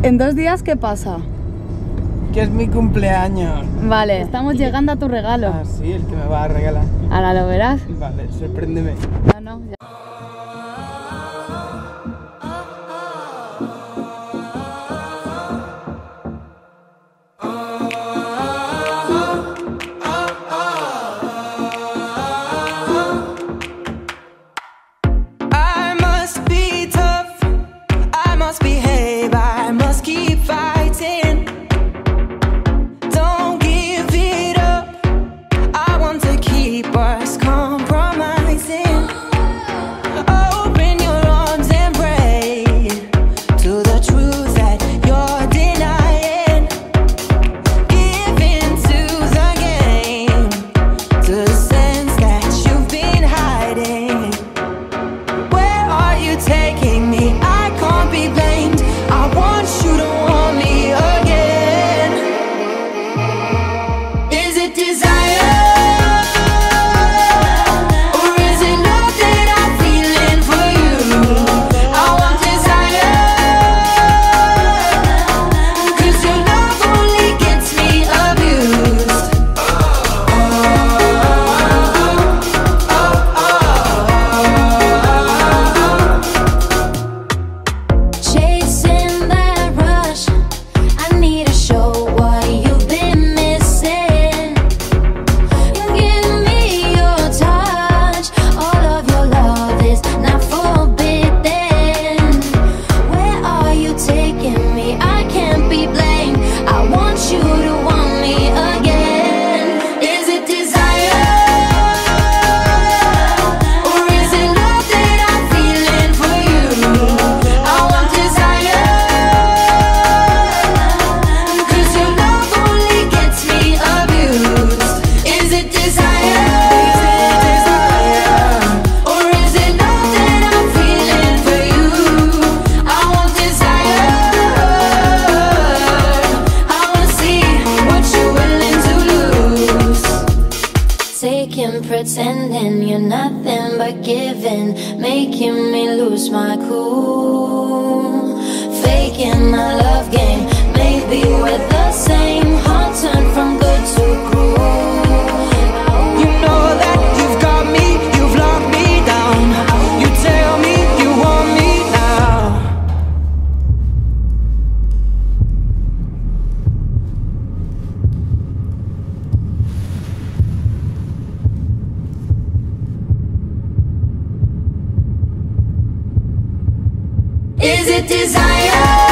¿En 2 días qué pasa? Que es mi cumpleaños. Vale, estamos llegando a tu regalo. Ah, sí, el que me va a regalar. Ahora lo verás. Vale, sorpréndeme. No, ya. Pretending you're nothing but giving, making me lose my cool. Faking my love game, maybe we're the same. Heart turned from good to cruel. You know that you've got me, you've locked me down. You tell me you want me now. Is it desire?